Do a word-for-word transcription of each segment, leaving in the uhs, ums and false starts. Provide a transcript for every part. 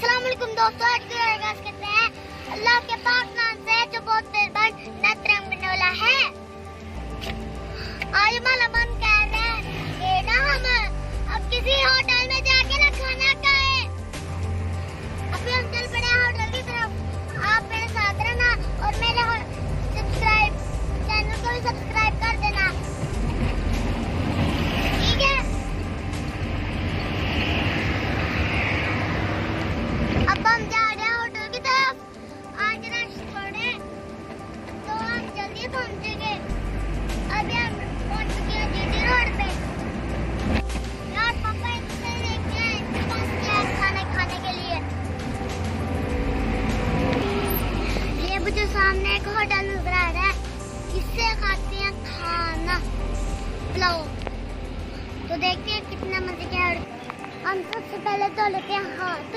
अस्सलाम वालेकुम दोस्तों, आज की आगाज़ करते हैं अल्लाह के पाक नाम से जो बहुत मेहरबान निहायत रहम करने वाला है। आज हमारा मन कह रहा है कि ना हम अब किसी होटल में जाके ना खाना खाएं। अभी हम चल पड़े हैं होटल की तरफ। आप मेरे साथ रहना और मेरे सब्सक्राइब चैनल को भी सब्सक्राइब कर देना, ठीक है। अब हम जा रहे हैं होटल की तरफ। आज रश थोड़े तो हम जल्दी पहुंचेंगे। अभी हम पहुंच चुके हैं जीटी रोड पे। यार पापा इनसे देखते हैं इनके पास क्या है खाने खाने के लिए। ये मुझे सामने एक होटल नजर आ रहा है, इससे खाते हैं खाना पुलाव। तो देखते हैं कितना मजे का है। हम सबसे पहले धो लेते हैं हाथ,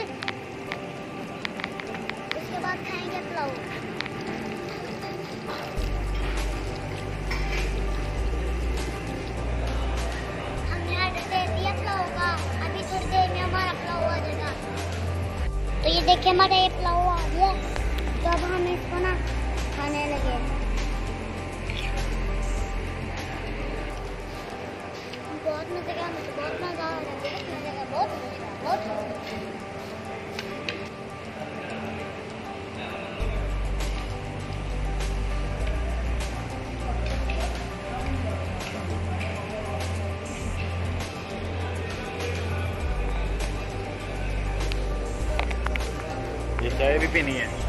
उसके बाद खाएंगे पुलाव। हमने ऑर्डर दे दिया पुलाव का, अभी थोड़ी देर में हमारा पुलाव आ जाएगा। तो ये देखिए हमारा ये पुलाव आ गया। तो अब हम इसको ना खाने लगे। बहुत मजे का, मुझे बहुत मजा आ रहा है, बहुत मजे का, बहुत मजे का, बहुत ये चाय भी पीनी है।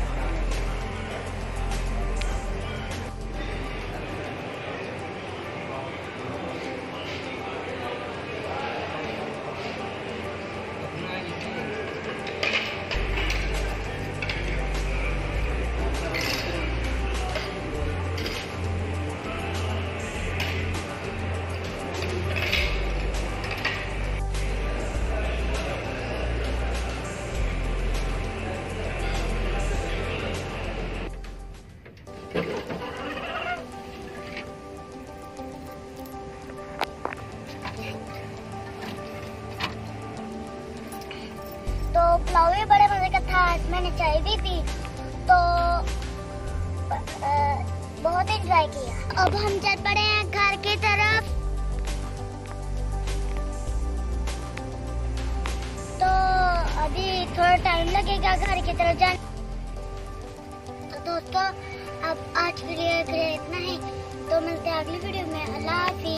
तो पुलाव भी बड़े मजे का था। मैंने चाय भी पी, तो आ, बहुत एंजॉय किया। अब हम चल पड़े हैं घर की तरफ। तो अभी थोड़ा टाइम लगेगा घर की तरफ जाने। तो दोस्तों अब आज के लिए इतना ही। तो मिलते हैं अगली वीडियो में। अल्लाह हाफिज़।